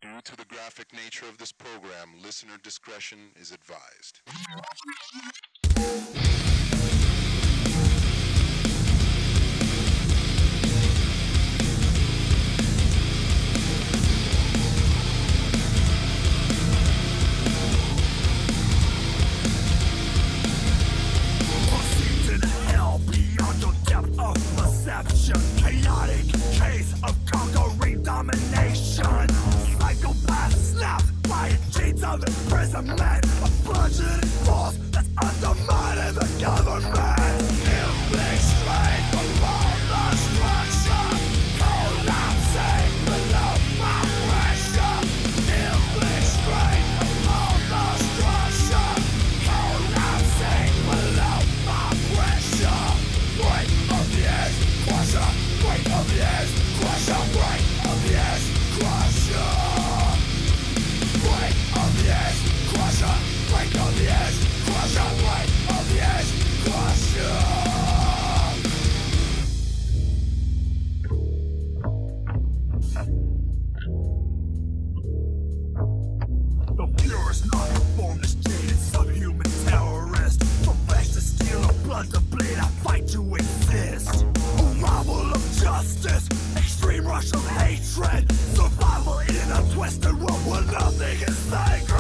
Due to the graphic nature of this program, listener discretion is advised. Chaotic case of conquering domination. Psychopath snapped by chains of imprisonment. A budgeted force that's undermining the government. Inflict strain upon the structure, collapsing below my pressure. Inflict strain upon the structure, collapsing below my pressure. Weight of the edge, crusher. Weight of the edge, crusher. Weight of the edge, crusher. Weight of the edge, crusher. Weight of the edge, crusher. Weight of the edge, crusher. The purest, non-conformist, jaded, subhuman terrorist. From flesh to steel, of blood to bleed, I fight to exist. Arrival of justice, extreme rush of hatred. Survival in a twisted world where nothing is sacred.